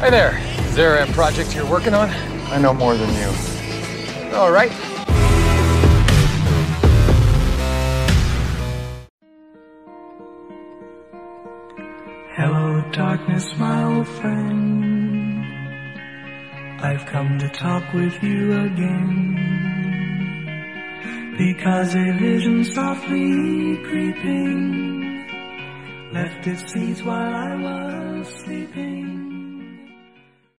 Hi there. Is there a project you're working on? I know more than you. All right. Hello, darkness, my old friend. I've come to talk with you again, because a vision softly creeping left its seeds while I was sleeping.